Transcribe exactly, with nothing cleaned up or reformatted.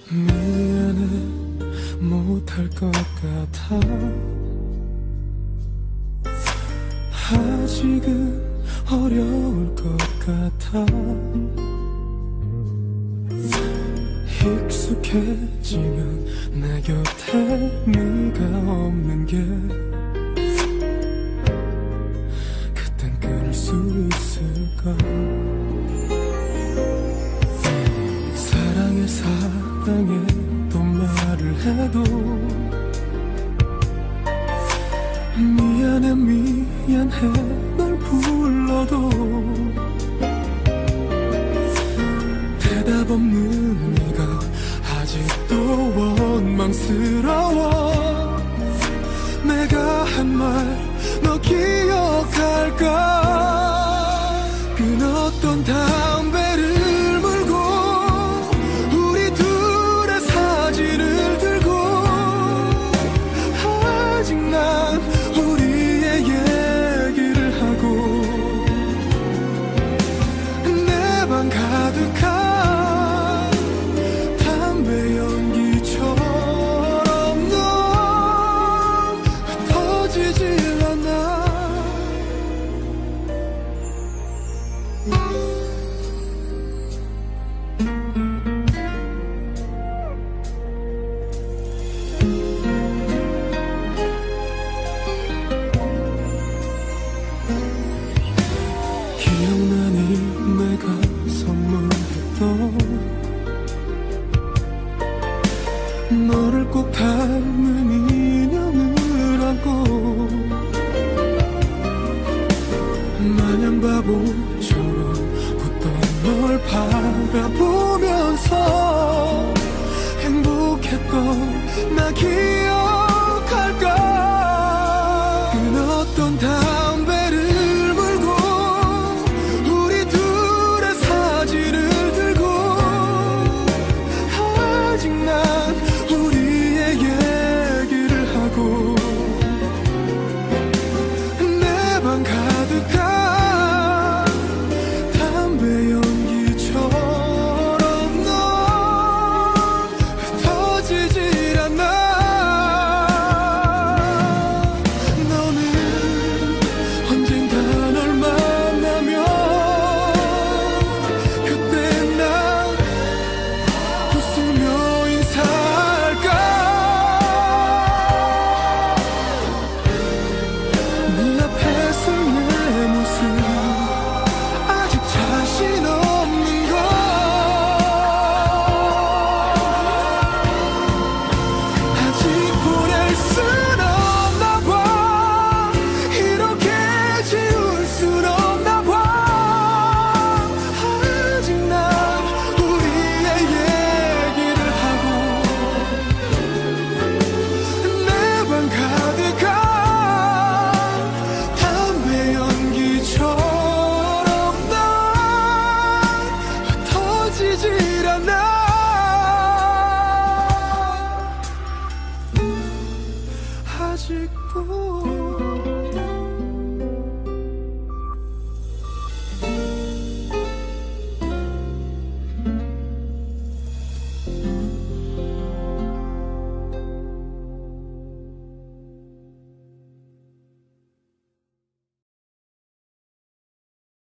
미안해 못할 것 같아. 아직은 어려울 것 같아. 익숙해지면 내 곁에 네가 없는 게 그땐 끊을 수 있을까. 사랑해 사랑해 또 말을 해도 미안해 미안해 널 불러도 대답 없는 네가 아직도 원망스러워. 내가 한 말 너 기억할까. 끊었던 담배를 물고 우리 둘의 사진을 들고 아직 난 우리의 얘기를 하고 내 방 가득한 담배 연기처럼 넌 흩어지질 않아. 기억나니 내가 선물했던 너를 꼭 닮은 인형을 안고 마냥 바보처럼 웃던 널 바라보면서 행복했던 나 기억할까. 끊었던 담배를 물고 우리 둘의 사진을 들고 아직 난 우리의 얘기를 하고 내 방 가득한 담배 연기처럼 넌 흩어지질 않아. 너는 언젠가 널 만나면 그때 난 웃으며 인사할까. 네 앞에 선 내 모습 아직 자신 없는 걸. 아직 보낼 순 없나 봐. 이렇게 지울 순 없나 봐. 아직 난 우리의 얘기를 하고 내 방 가득한 담배 연기처럼 난 흩어지질 않아. 아직도